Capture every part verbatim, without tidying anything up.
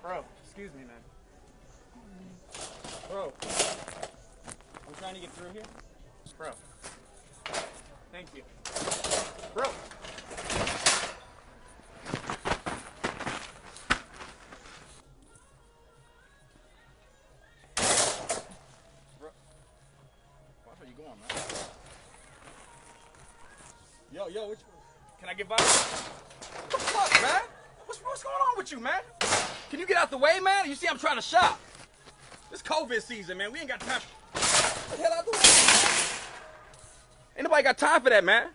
Bro, excuse me, man. Bro, I'm trying to get through here. Bro, thank you. Bro. Bro. Where are you going, man? Yo, yo, which, can I get by? What the fuck, man? What's, what's going on with you, man? Can you get out the way, man? You see I'm trying to shop. It's COVID season, man. We ain't got time. Get the hell out the way. Ain't nobody got time for that, man.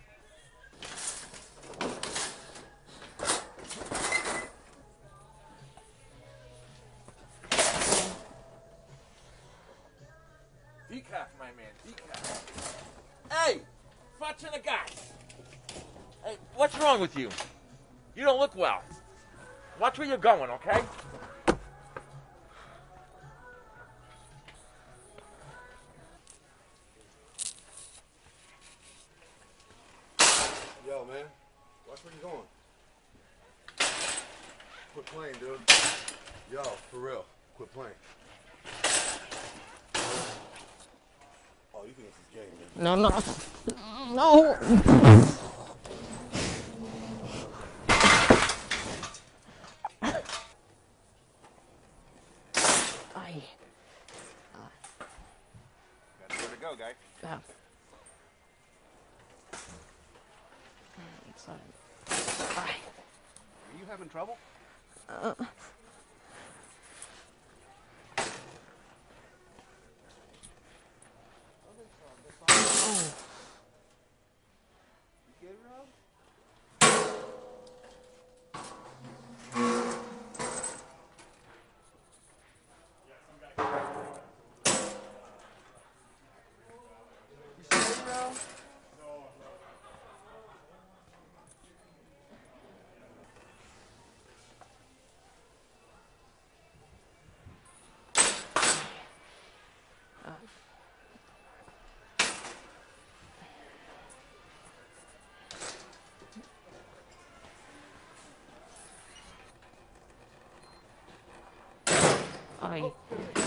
Decaf, my man, decaf. Hey, front to the guy. Hey, what's wrong with you? You don't look well. Watch where you're going, okay? Yo, man, watch where you're going. Quit playing, dude. Yo, for real, quit playing. Oh, you think this is game, man? No, no, no. Ay. Got nowhere to go, guy. Yeah. It's all right. Are you having trouble? Uh. Oh. You good, Rob? You straight, Rob? Ay.